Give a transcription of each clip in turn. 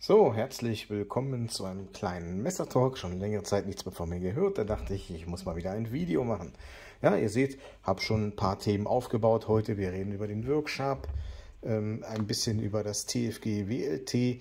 So, herzlich willkommen zu einem kleinen Messertalk. Schon längere Zeit nichts mehr von mir gehört. Da dachte ich, ich muss mal wieder ein Video machen. Ja, ihr seht, habe schon ein paar Themen aufgebaut heute. Wir reden über den Workshop, ein bisschen über das TFG WLT.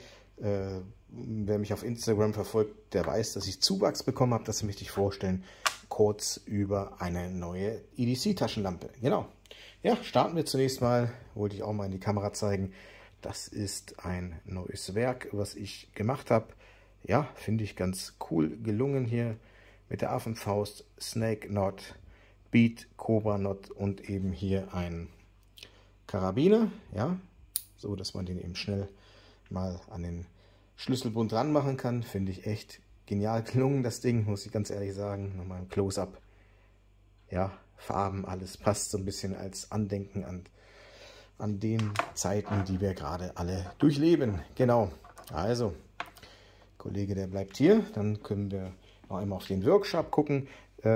Wer mich auf Instagram verfolgt, der weiß, dass ich Zuwachs bekommen habe. Das möchte ich vorstellen. Kurz über eine neue EDC-Taschenlampe. Genau. Ja, starten wir zunächst mal. Wollte ich auch mal in die Kamera zeigen. Das ist ein neues Werk, was ich gemacht habe. Ja, finde ich ganz cool gelungen hier mit der Affenfaust, Snake Knot, Bead, Cobra Knot und eben hier ein Karabiner. Ja, so dass man den eben schnell mal an den Schlüsselbund dran machen kann. Finde ich echt genial gelungen, das Ding, muss ich ganz ehrlich sagen. Nochmal ein Close-up. Ja, Farben, alles passt so ein bisschen als Andenken an den Zeiten, die wir gerade alle durchleben. Genau, also, Kollege, der bleibt hier. Dann können wir noch einmal auf den Workshop gucken.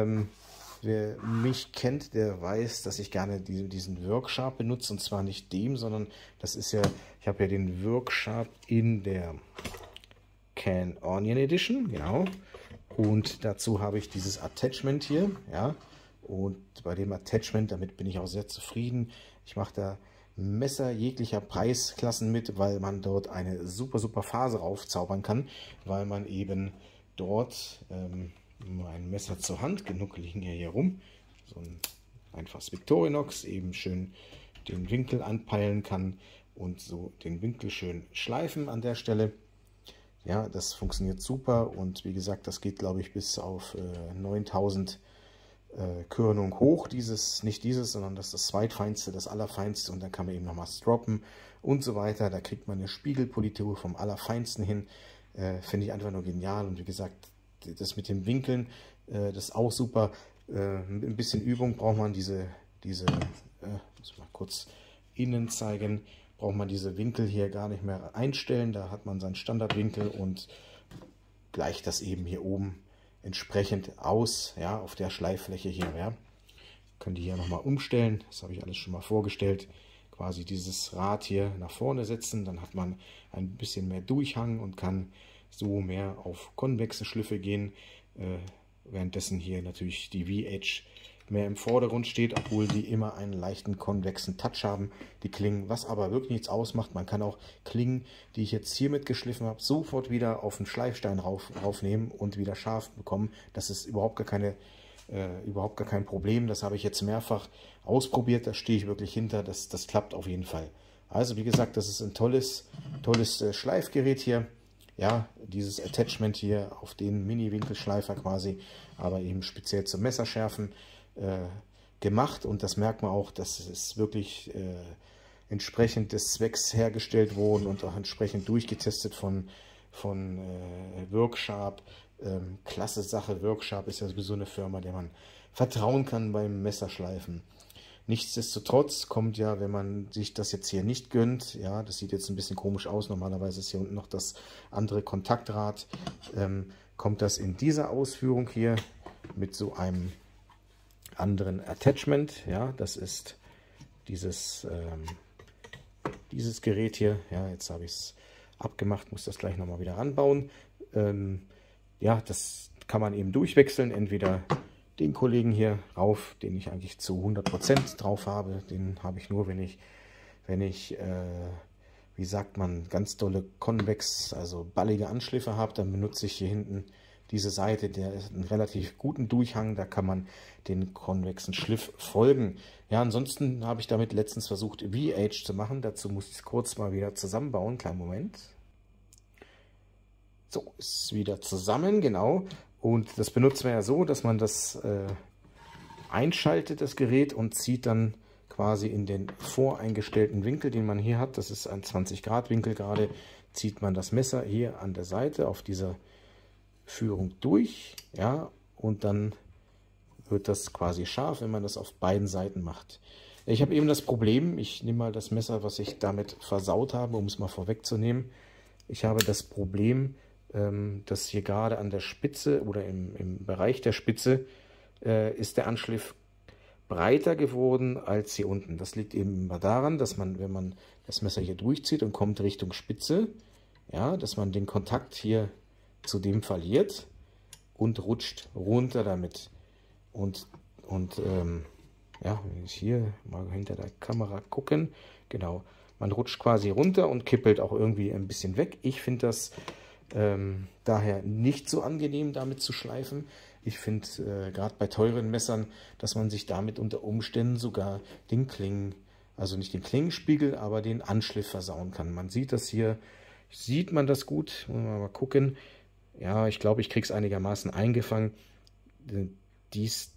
Wer mich kennt, der weiß, dass ich gerne diesen Workshop benutze. Und zwar nicht dem, sondern das ist ja, ich habe ja den Workshop in der Can Onion Edition, genau. Und dazu habe ich dieses Attachment hier, ja. Und bei dem Attachment, damit bin ich auch sehr zufrieden. Ich mache da Messer jeglicher Preisklassen mit, weil man dort eine super Phase raufzaubern kann, weil man eben dort ein Messer zur Hand, genug liegen ja hier rum, so ein einfaches Victorinox, eben schön den Winkel anpeilen kann und so den Winkel schön schleifen an der Stelle. Ja, das funktioniert super und wie gesagt, das geht, glaube ich, bis auf 9000 Körnung hoch, nicht dieses, sondern das ist das zweitfeinste, das allerfeinste, und dann kann man eben nochmal stroppen und so weiter. Da kriegt man eine Spiegelpolitur vom allerfeinsten hin. Finde ich einfach nur genial, und wie gesagt, das mit den Winkeln, das ist auch super. Ein bisschen Übung braucht man muss ich mal kurz innen zeigen, braucht man diese Winkel hier gar nicht mehr einstellen. Da hat man seinen Standardwinkel und gleicht das eben hier oben entsprechend aus, ja, auf der Schleiffläche hier, ja. Könnt ihr hier nochmal umstellen, das habe ich alles schon mal vorgestellt. Quasi dieses Rad hier nach vorne setzen, dann hat man ein bisschen mehr Durchhang und kann so mehr auf konvexe Schliffe gehen, währenddessen hier natürlich die V-Edge mehr im Vordergrund steht, obwohl die immer einen leichten konvexen Touch haben, die Klingen, was aber wirklich nichts ausmacht. Man kann auch Klingen, die ich jetzt hier mitgeschliffen habe, sofort wieder auf den Schleifstein raufnehmen und wieder scharf bekommen. Das ist überhaupt gar kein Problem. Das habe ich jetzt mehrfach ausprobiert, da stehe ich wirklich hinter, das klappt auf jeden Fall. Also wie gesagt, das ist ein tolles Schleifgerät hier. Ja, dieses Attachment hier auf den Mini-Winkelschleifer quasi, aber eben speziell zum Messerschärfen gemacht, und das merkt man auch, dass es wirklich entsprechend des Zwecks hergestellt worden und auch entsprechend durchgetestet von Workshop. Klasse Sache, Workshop ist ja sowieso eine Firma, der man vertrauen kann beim Messerschleifen. Nichtsdestotrotz kommt ja, wenn man sich das jetzt hier nicht gönnt, ja, das sieht jetzt ein bisschen komisch aus, normalerweise ist hier unten noch das andere Kontaktrad, kommt das in dieser Ausführung hier mit so einem anderen Attachment, ja, das ist dieses Gerät hier, ja, jetzt habe ich es abgemacht, muss das gleich nochmal wieder ranbauen. Ja, das kann man eben durchwechseln, entweder den Kollegen hier rauf, den ich eigentlich zu 100% drauf habe, den habe ich nur, wenn ich wie sagt man, ganz dolle konvex, also ballige Anschliffe habe, dann benutze ich hier hinten diese Seite, der ist einen relativ guten Durchhang, da kann man den konvexen Schliff folgen. Ja, ansonsten habe ich damit letztens versucht, V-Edge zu machen. Dazu muss ich es kurz mal wieder zusammenbauen. Kleinen Moment. So, ist wieder zusammen, genau. Und das benutzt man ja so, dass man das einschaltet, das Gerät, und zieht dann quasi in den voreingestellten Winkel, den man hier hat. Das ist ein 20-Grad-Winkel gerade. Zieht man das Messer hier an der Seite auf dieser Führung durch, ja, und dann wird das quasi scharf, wenn man das auf beiden Seiten macht. Ich habe eben das Problem, ich nehme mal das Messer, was ich damit versaut habe, um es mal vorwegzunehmen. Ich habe das Problem, dass hier gerade an der Spitze oder im Bereich der Spitze ist der Anschliff breiter geworden als hier unten. Das liegt eben daran, dass man, wenn man das Messer hier durchzieht und kommt Richtung Spitze, ja, dass man den Kontakt hier zu dem verliert und rutscht runter damit. Und ja, wenn ich hier mal hinter der Kamera gucken, genau, man rutscht quasi runter und kippelt auch irgendwie ein bisschen weg. Ich finde das daher nicht so angenehm, damit zu schleifen. Ich finde gerade bei teuren Messern, dass man sich damit unter Umständen sogar den Klingen, also nicht den Klingenspiegel, aber den Anschliff versauen kann. Man sieht das hier, sieht man das gut? Mal gucken. Ja, ich glaube, ich kriege es einigermaßen eingefangen. Dies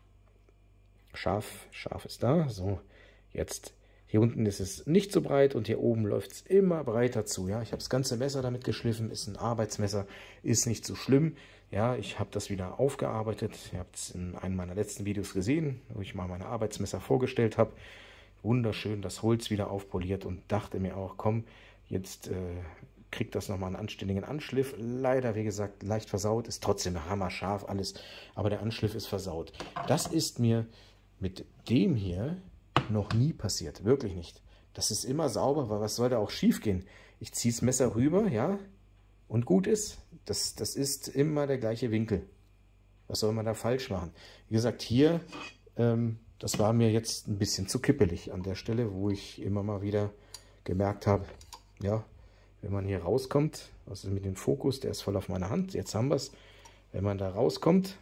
scharf ist da. So, jetzt hier unten ist es nicht so breit und hier oben läuft es immer breiter zu. Ja, ich habe das ganze Messer damit geschliffen, ist ein Arbeitsmesser, ist nicht so schlimm. Ja, ich habe das wieder aufgearbeitet. Ihr habt es in einem meiner letzten Videos gesehen, wo ich mal meine Arbeitsmesser vorgestellt habe. Wunderschön das Holz wieder aufpoliert und dachte mir auch, komm, jetzt kriegt das nochmal einen anständigen Anschliff. Leider, wie gesagt, leicht versaut, ist trotzdem hammerscharf alles, aber der Anschliff ist versaut. Das ist mir mit dem hier noch nie passiert, wirklich nicht. Das ist immer sauber, weil was soll da auch schief gehen? Ich ziehe das Messer rüber, ja, und gut ist. Das ist immer der gleiche Winkel. Was soll man da falsch machen? Wie gesagt, hier, das war mir jetzt ein bisschen zu kippelig an der Stelle, wo ich immer mal wieder gemerkt habe, ja, wenn man hier rauskommt, was ist mit dem Fokus, der ist voll auf meiner Hand, jetzt haben wir es. Wenn man da rauskommt,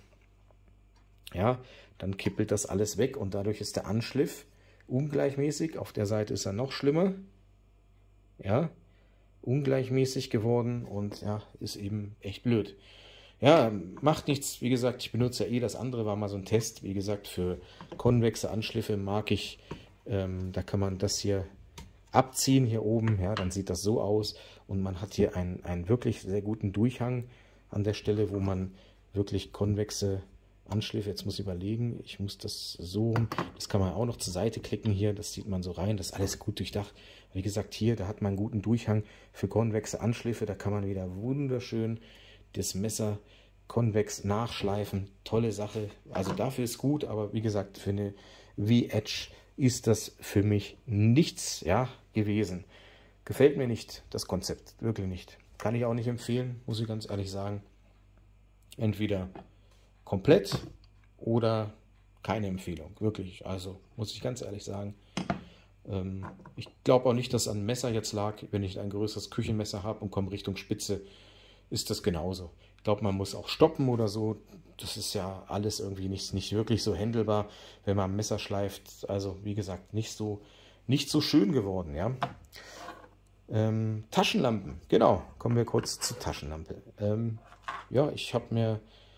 ja, dann kippelt das alles weg und dadurch ist der Anschliff ungleichmäßig. Auf der Seite ist er noch schlimmer. Ja, ungleichmäßig geworden und ja, ist eben echt blöd. Ja, macht nichts. Wie gesagt, ich benutze ja eh, das andere war mal so ein Test. Wie gesagt, für konvexe Anschliffe mag ich, da kann man das hier abziehen, hier oben. Ja, dann sieht das so aus und man hat hier einen wirklich sehr guten Durchhang an der Stelle, wo man wirklich konvexe Anschliff, jetzt muss ich überlegen, ich muss das so, das kann man auch noch zur Seite klicken hier, das sieht man so rein, das ist alles gut durchdacht. Wie gesagt, hier, da hat man einen guten Durchhang für konvexe Anschliffe, da kann man wieder wunderschön das Messer konvex nachschleifen, tolle Sache, also dafür ist gut, aber wie gesagt, für eine V-Edge ist das für mich nichts, ja, gewesen. Gefällt mir nicht, das Konzept, wirklich nicht. Kann ich auch nicht empfehlen, muss ich ganz ehrlich sagen. Entweder komplett oder keine Empfehlung, wirklich. Also muss ich ganz ehrlich sagen, ich glaube auch nicht, dass an Messer jetzt lag. Wenn ich ein größeres Küchenmesser habe und komme Richtung Spitze, ist das genauso. Ich glaube, man muss auch stoppen oder so. Das ist ja alles irgendwie nicht wirklich so händelbar, wenn man ein Messer schleift. Also wie gesagt, nicht so schön geworden, ja. Taschenlampen, genau. Kommen wir kurz zur Taschenlampe. Ja, ich habe mir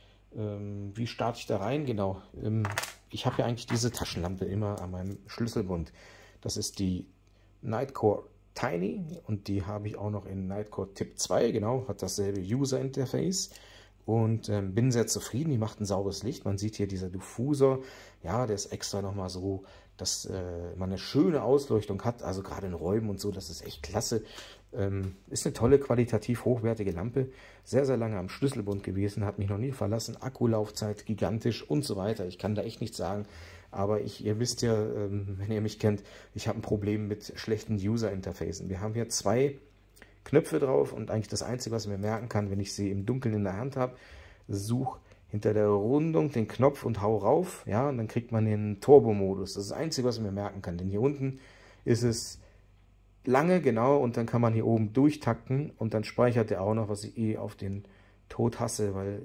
wie starte ich da rein? Genau. Ich habe ja eigentlich diese Taschenlampe immer an meinem Schlüsselbund. Das ist die Nitecore Tiny und die habe ich auch noch in Nitecore Tip 2. Genau, hat dasselbe User Interface und bin sehr zufrieden. Die macht ein sauberes Licht. Man sieht hier dieser Diffusor. Ja, der ist extra nochmal so, dass man eine schöne Ausleuchtung hat. Also gerade in Räumen und so, das ist echt klasse. Ist eine tolle, qualitativ hochwertige Lampe. Sehr, sehr lange am Schlüsselbund gewesen, hat mich noch nie verlassen. Akkulaufzeit gigantisch und so weiter. Ich kann da echt nichts sagen. Aber ihr wisst ja, wenn ihr mich kennt, ich habe ein Problem mit schlechten User-Interfacen. Wir haben hier zwei Knöpfe drauf und eigentlich das Einzige, was ich mir merken kann, wenn ich sie im Dunkeln in der Hand habe, suche hinter der Rundung den Knopf und hau rauf. Ja, und dann kriegt man den Turbo-Modus. Das ist das Einzige, was ich mir merken kann. Denn hier unten ist es lange, genau, und dann kann man hier oben durchtakten und dann speichert er auch noch, was ich eh auf den Tod hasse, weil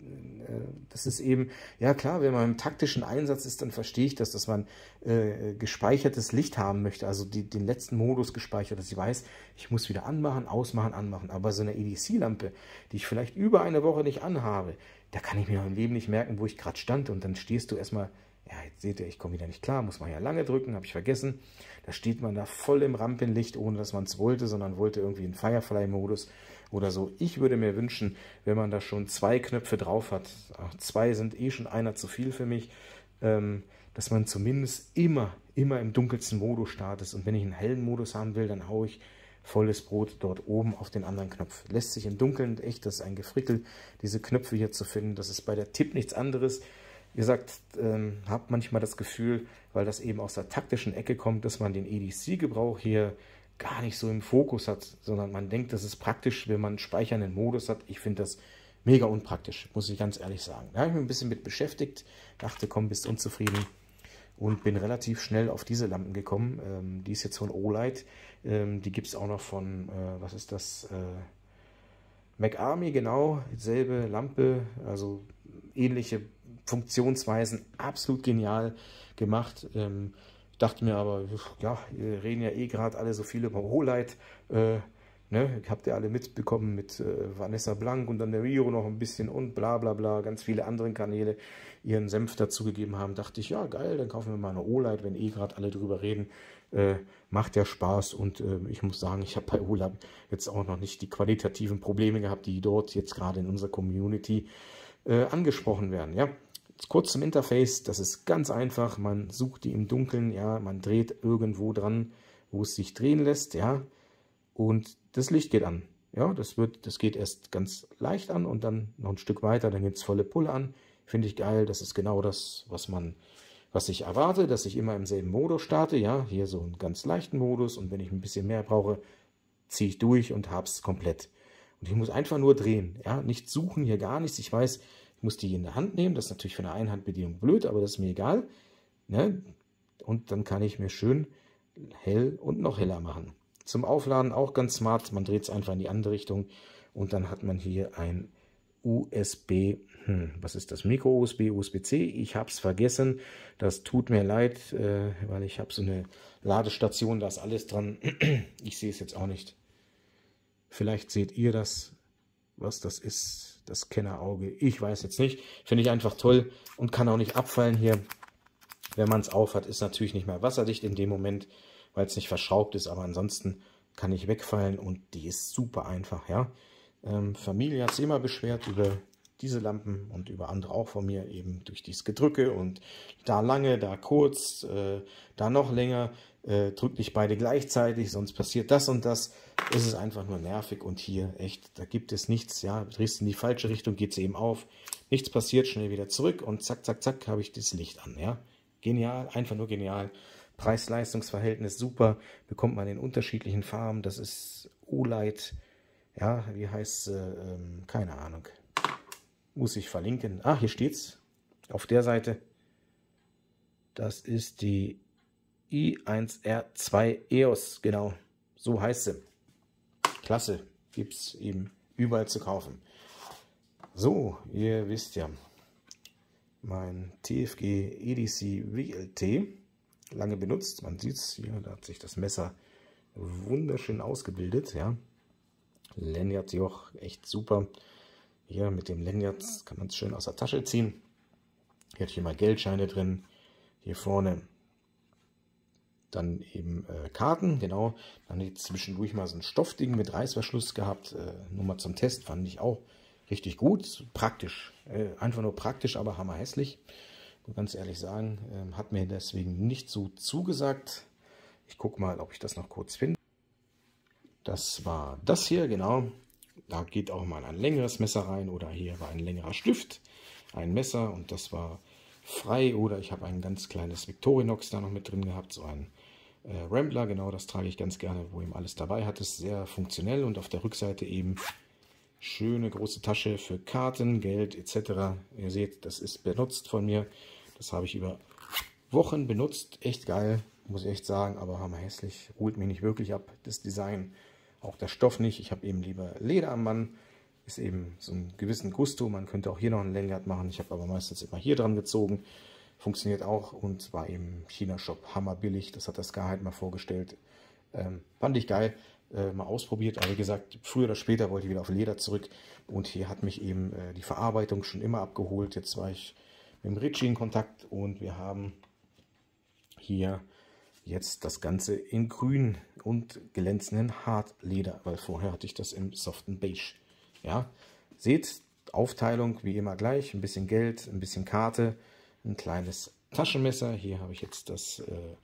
das ist eben, ja klar, wenn man im taktischen Einsatz ist, dann verstehe ich das, dass man gespeichertes Licht haben möchte, also den letzten Modus gespeichert, dass ich weiß, ich muss wieder anmachen, ausmachen, anmachen, aber so eine EDC-Lampe, die ich vielleicht über eine Woche nicht anhabe, da kann ich mir noch im Leben nicht merken, wo ich gerade stand und dann stehst du erstmal, ja, jetzt seht ihr, ich komme wieder nicht klar, muss man ja lange drücken, habe ich vergessen. Da steht man da voll im Rampenlicht, ohne dass man es wollte, sondern wollte irgendwie einen Firefly-Modus oder so. Ich würde mir wünschen, wenn man da schon zwei Knöpfe drauf hat, ach, zwei sind eh schon einer zu viel für mich, dass man zumindest immer im dunkelsten Modus startet. Und wenn ich einen hellen Modus haben will, dann haue ich volles Brot dort oben auf den anderen Knopf. Lässt sich im Dunkeln echt, das ist ein Gefrickel, diese Knöpfe hier zu finden. Das ist bei der Tipp nichts anderes. Wie gesagt, habe manchmal das Gefühl, weil das eben aus der taktischen Ecke kommt, dass man den EDC-Gebrauch hier gar nicht so im Fokus hat, sondern man denkt, das ist praktisch, wenn man einen speichernden Modus hat. Ich finde das mega unpraktisch, muss ich ganz ehrlich sagen. Da habe ich mich ein bisschen mit beschäftigt, dachte, komm, bist unzufrieden und bin relativ schnell auf diese Lampen gekommen. Die ist jetzt von Olight, die gibt es auch noch von, was ist das, McArmy, genau, selbe Lampe, also ähnliche Funktionsweisen, absolut genial gemacht. Dachte mir aber, ja, wir reden ja eh gerade alle so viel über Olight. Ne? Habt ihr alle mitbekommen mit Vanessa Blank und dann der Rio noch ein bisschen und bla bla bla, ganz viele andere Kanäle ihren Senf dazugegeben haben. Dachte ich, ja geil, dann kaufen wir mal eine Olight, wenn eh gerade alle drüber reden. Macht ja Spaß und ich muss sagen, ich habe bei Olight jetzt auch noch nicht die qualitativen Probleme gehabt, die dort jetzt gerade in unserer Community angesprochen werden. Ja, kurz zum Interface, das ist ganz einfach, man sucht die im Dunkeln, ja, man dreht irgendwo dran, wo es sich drehen lässt, ja, und das Licht geht an. Ja, das geht erst ganz leicht an und dann noch ein Stück weiter, dann geht es volle Pulle an. Finde ich geil, das ist genau das, was ich erwarte, dass ich immer im selben Modus starte. Ja, hier so einen ganz leichten Modus und wenn ich ein bisschen mehr brauche, ziehe ich durch und habe es komplett. Und ich muss einfach nur drehen, ja, nicht suchen, hier gar nichts. Ich weiß, ich muss die in der Hand nehmen, das ist natürlich für eine Einhandbedienung blöd, aber das ist mir egal. Ne? Und dann kann ich mir schön hell und noch heller machen. Zum Aufladen auch ganz smart, man dreht es einfach in die andere Richtung und dann hat man hier ein USB, was ist das? Micro-USB, USB-C, ich habe es vergessen, das tut mir leid, weil ich habe so eine Ladestation, da ist alles dran, ich sehe es jetzt auch nicht. Vielleicht seht ihr das, was das ist, das Kennerauge, ich weiß jetzt nicht, finde ich einfach toll und kann auch nicht abfallen hier, wenn man es aufhat, ist natürlich nicht mehr wasserdicht in dem Moment, weil es nicht verschraubt ist, aber ansonsten kann ich wegfallen und die ist super einfach, ja. Familie hat sich immer beschwert über diese Lampen und über andere auch von mir, eben durch dieses Gedrücke und da lange, da kurz, da noch länger, drück nicht beide gleichzeitig, sonst passiert das und das. Es ist einfach nur nervig und hier echt, da gibt es nichts, ja, drehst in die falsche Richtung, geht es eben auf, nichts passiert, schnell wieder zurück und zack, zack, zack, habe ich das Licht an, ja. Genial, einfach nur genial. Preis-Leistungs-Verhältnis super, bekommt man in unterschiedlichen Farben, das ist Olight, ja, wie heißt keine Ahnung, muss ich verlinken. Ah, hier steht's, auf der Seite, das ist die i1R2 EOS, genau, so heißt sie. Klasse, gibt es eben überall zu kaufen. So, ihr wisst ja, mein TFG EDC WLT, lange benutzt, man sieht es hier, da hat sich das Messer wunderschön ausgebildet, ja. Lanyardjoch, echt super. Hier mit dem Lanyard kann man es schön aus der Tasche ziehen. Hier hat hier mal Geldscheine drin, hier vorne dann eben Karten, genau. Dann jetzt zwischendurch mal so ein Stoffding mit Reißverschluss gehabt, nur mal zum Test, fand ich auch richtig gut, praktisch, einfach nur praktisch, aber hammerhässlich. Ganz ehrlich sagen, hat mir deswegen nicht so zugesagt. Ich gucke mal, ob ich das noch kurz finde. Das war das hier, genau. Da geht auch mal ein längeres Messer rein oder hier war ein längerer Stift, ein Messer und das war frei. Oder ich habe ein ganz kleines Victorinox da noch mit drin gehabt, so ein Rambler, genau, das trage ich ganz gerne, wo eben alles dabei hat. Ist sehr funktionell und auf der Rückseite eben schöne große Tasche für Karten, Geld etc. Ihr seht, das ist benutzt von mir. Das habe ich über Wochen benutzt. Echt geil, muss ich echt sagen, aber hammerhässlich. Holt mich nicht wirklich ab, das Design. Auch der Stoff nicht. Ich habe eben lieber Leder am Mann. Ist eben so einen gewissen Gusto. Man könnte auch hier noch ein Lanyard machen. Ich habe aber meistens immer hier dran gezogen. Funktioniert auch und war eben China-Shop hammerbillig. Das hat das Ska halt mal vorgestellt. Fand ich geil. Mal ausprobiert, aber wie gesagt, früher oder später wollte ich wieder auf Leder zurück und hier hat mich eben die Verarbeitung schon immer abgeholt. Jetzt war ich mit dem Ritchie in Kontakt und wir haben hier jetzt das Ganze in grün und glänzenden Hartleder, weil vorher hatte ich das im soften Beige. Ja, seht, Aufteilung wie immer gleich, ein bisschen Geld, ein bisschen Karte, ein kleines Taschenmesser. Hier habe ich jetzt das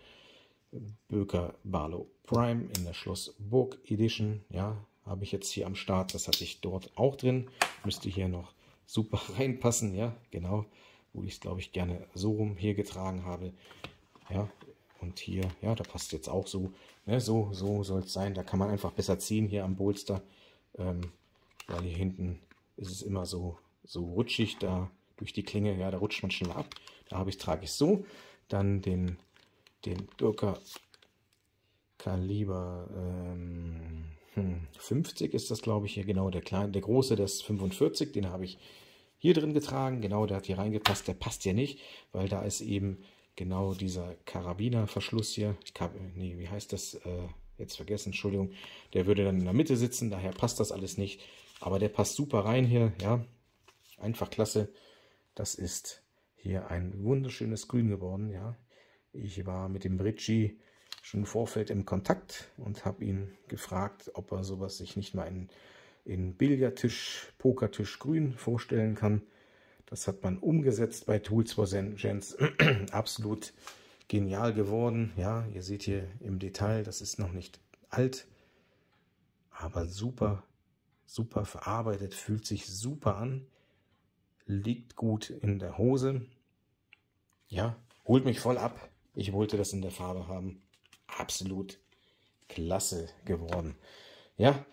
Böker Barlow Prime in der Schloss Burg Edition, ja, habe ich jetzt hier am Start, das hatte ich dort auch drin, müsste hier noch super reinpassen, ja, genau, wo ich es glaube ich gerne so rum hier getragen habe, ja, Und hier, ja, da passt jetzt auch so. Ne, so soll es sein. Da kann man einfach besser ziehen hier am Bolster. Weil hier hinten ist es immer so rutschig da durch die Klinge. Ja, da rutscht man schnell ab. Da trage ich so. Dann den Durker Kaliber 50 ist das, glaube ich, hier genau. Der große, das 45, den habe ich hier drin getragen. Genau, der hat hier reingepasst. Der passt hier nicht, weil da ist eben genau dieser Karabinerverschluss hier. Nee, wie heißt das? Jetzt vergessen, Entschuldigung. Der würde dann in der Mitte sitzen, daher passt das alles nicht. Aber der passt super rein hier, ja. Einfach klasse. Das ist hier ein wunderschönes Grün geworden, ja. Ich war mit dem Britschi schon im Vorfeld im Kontakt und habe ihn gefragt, ob er sowas sich nicht mal in Billardtisch, Pokertisch grün vorstellen kann. Das hat man umgesetzt bei Tools for Gents. Absolut genial geworden. Ja, ihr seht hier im Detail, das ist noch nicht alt, aber super, super verarbeitet, fühlt sich super an, liegt gut in der Hose. Ja, holt mich voll ab. Ich wollte das in der Farbe haben. Absolut klasse geworden. Ja,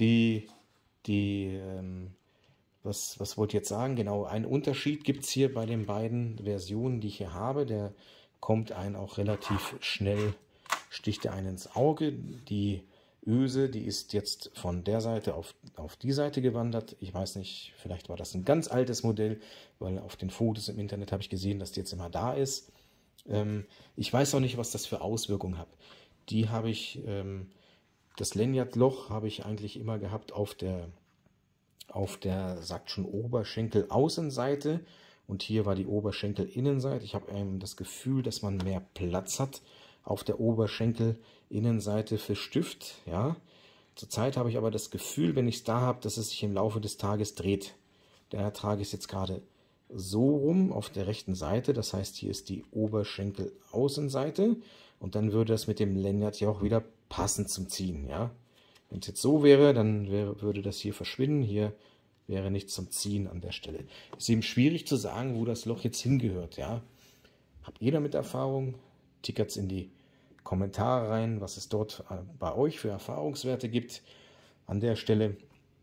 was wollte ich jetzt sagen? Genau, einen Unterschied gibt es hier bei den beiden Versionen, die ich hier habe. Der kommt einem auch relativ schnell, sticht er einen ins Auge. Die Öse, die ist jetzt von der Seite auf die Seite gewandert. Ich weiß nicht, vielleicht war das ein ganz altes Modell, weil auf den Fotos im Internet habe ich gesehen, dass die jetzt immer da ist. Ich weiß auch nicht, was das für Auswirkungen hat. Die habe ich, das Lanyardloch habe ich eigentlich immer gehabt auf der, sagt schon, Oberschenkel-Außenseite. Und hier war die Oberschenkel-Innenseite. Ich habe das Gefühl, dass man mehr Platz hat auf der Oberschenkel-Innenseite für Stift. Ja. Zurzeit habe ich aber das Gefühl, wenn ich es da habe, dass es sich im Laufe des Tages dreht. Daher trage ich es jetzt gerade so rum auf der rechten Seite. Das heißt, hier ist die Oberschenkel-Außenseite. Und dann würde das mit dem Lanyard ja auch wieder passen zum Ziehen. Ja. Wenn es jetzt so wäre, dann würde das hier verschwinden. Hier wäre nichts zum Ziehen an der Stelle. Ist eben schwierig zu sagen, wo das Loch jetzt hingehört. Ja. Habt ihr damit Erfahrung? Tickert es in die Kommentare rein, was es dort bei euch für Erfahrungswerte gibt. An der Stelle,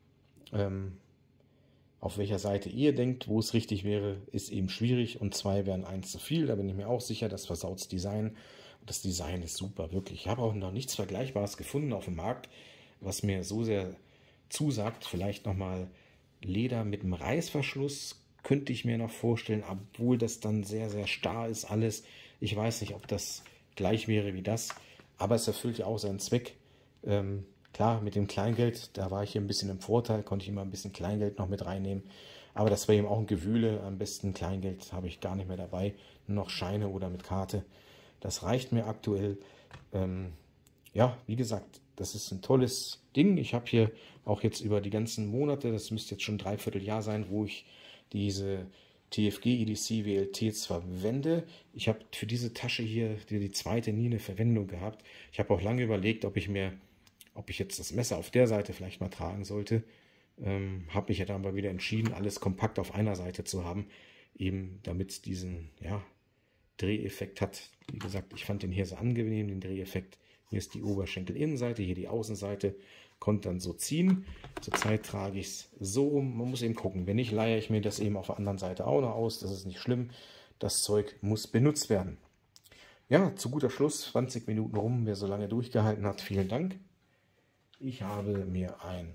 auf welcher Seite ihr denkt, wo es richtig wäre, ist eben schwierig. Und 2 wären 1 zu viel. Da bin ich mir auch sicher, das versaut das Design. Und das Design ist super, wirklich. Ich habe auch noch nichts Vergleichbares gefunden auf dem Markt, was mir so sehr zusagt. Vielleicht nochmal Leder mit einem Reißverschluss könnte ich mir noch vorstellen, obwohl das dann sehr, sehr starr ist alles. Ich weiß nicht, ob das gleich wäre wie das, aber es erfüllt ja auch seinen Zweck. Klar, mit dem Kleingeld, da war ich hier ein bisschen im Vorteil, konnte ich immer ein bisschen Kleingeld noch mit reinnehmen. Aber das war eben auch ein Gewühle. Am besten Kleingeld habe ich gar nicht mehr dabei, nur noch Scheine oder mit Karte. Das reicht mir aktuell. Ja, wie gesagt, das ist ein tolles Ding. Ich habe hier auch jetzt über die ganzen Monate, das müsste jetzt schon 3/4 Jahr sein, wo ich diese TFG EDC WLTs verwende. Ich habe für diese Tasche hier die zweite nie eine Verwendung gehabt. Ich habe auch lange überlegt, ob ich jetzt das Messer auf der Seite vielleicht mal tragen sollte. Habe mich ja dann aber wieder entschieden, alles kompakt auf einer Seite zu haben, eben damit es diesen Dreheffekt hat. Wie gesagt, ich fand den hier so angenehm, den Dreheffekt. Hier ist die Oberschenkelinnenseite, hier die Außenseite. Konnte dann so ziehen. Zurzeit trage ich es so rum. Man muss eben gucken. Wenn nicht, leihe ich mir das eben auf der anderen Seite auch noch aus. Das ist nicht schlimm. Das Zeug muss benutzt werden. Ja, zu guter Schluss. 20 Minuten rum. Wer so lange durchgehalten hat, vielen Dank. Ich habe mir ein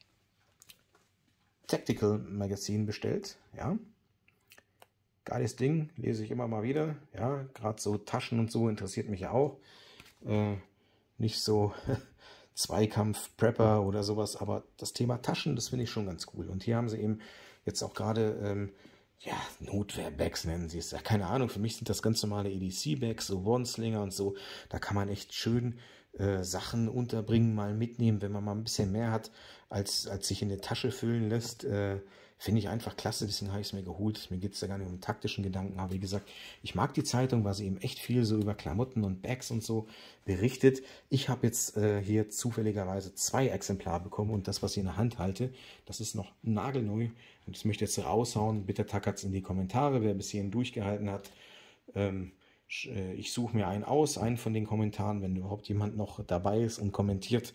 Tactical Magazin bestellt. Ja, geiles Ding. Lese ich immer mal wieder. Ja, gerade so Taschen und so interessiert mich ja auch. Nicht so Zweikampf-Prepper oder sowas, aber das Thema Taschen, das finde ich schon ganz cool. Und hier haben sie eben jetzt auch gerade, Notwehr-Bags nennen sie es. Ja, keine Ahnung, für mich sind das ganz normale EDC-Bags, so One-Slinger und so. Da kann man echt schön Sachen unterbringen, mal mitnehmen, wenn man mal ein bisschen mehr hat, als sich in die Tasche füllen lässt. Finde ich einfach klasse, deswegen habe ich es mir geholt. Mir geht es da gar nicht um taktischen Gedanken, aber wie gesagt, ich mag die Zeitung, weil sie eben echt viel so über Klamotten und Bags und so berichtet. Ich habe jetzt hier zufälligerweise 2 Exemplare bekommen und das, was ich in der Hand halte, das ist noch nagelneu. Und das möchte ich jetzt raushauen. Bitte tackert es in die Kommentare, wer bis hierhin durchgehalten hat. Ich suche mir einen aus, einen von den Kommentaren, wenn überhaupt jemand noch dabei ist und kommentiert.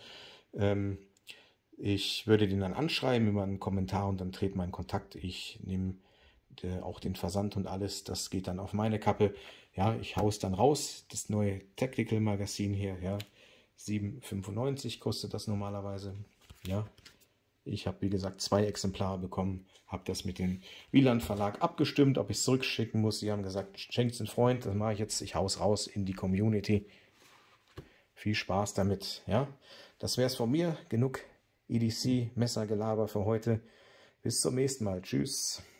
Ich würde den dann anschreiben über einen Kommentar und dann treten wir in Kontakt. Ich nehme auch den Versand und alles, das geht dann auf meine Kappe. Ja, ich haue es dann raus, das neue Tactical Magazin hier, ja, 7,95 kostet das normalerweise. Ja, ich habe wie gesagt 2 Exemplare bekommen, habe das mit dem Wieland Verlag abgestimmt, ob ich es zurückschicken muss. Sie haben gesagt, schenkt einen Freund, das mache ich jetzt, ich haue es raus in die Community. Viel Spaß damit, ja. Das wäre es von mir, genug EDC Messergelaber für heute. Bis zum nächsten Mal, tschüss.